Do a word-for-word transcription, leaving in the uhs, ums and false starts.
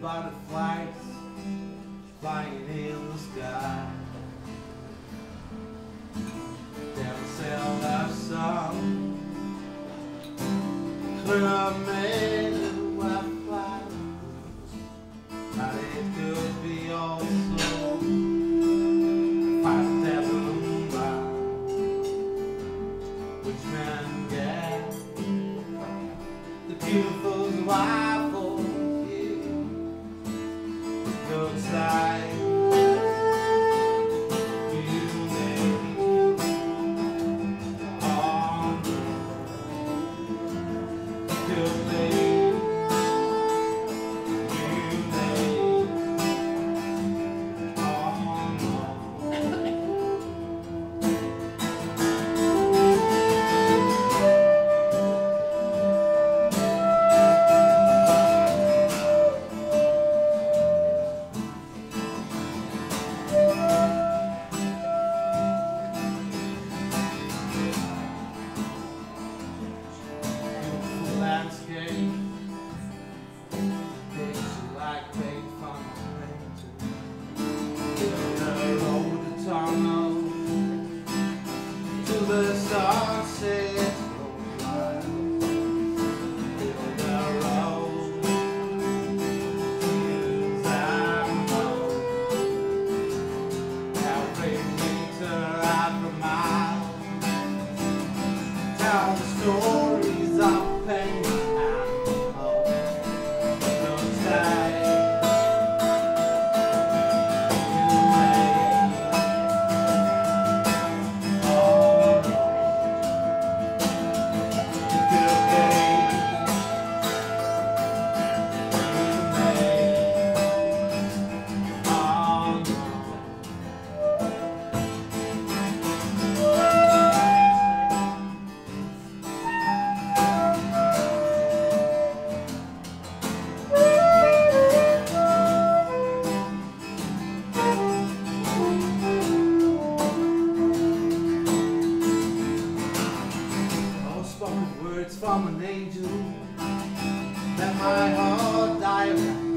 butterflies flying in the sky. They'll sail their song, clear made and well fly. But it could be also fight devil moonlight, which man get the beautiful wife for you. It looks like landscape, picture like great fun painted. Build a road, a tunnel to the sunset. Build a road to use and know. Every meter, every mile, tell the stories of pain. Words from an angel, let my heart die.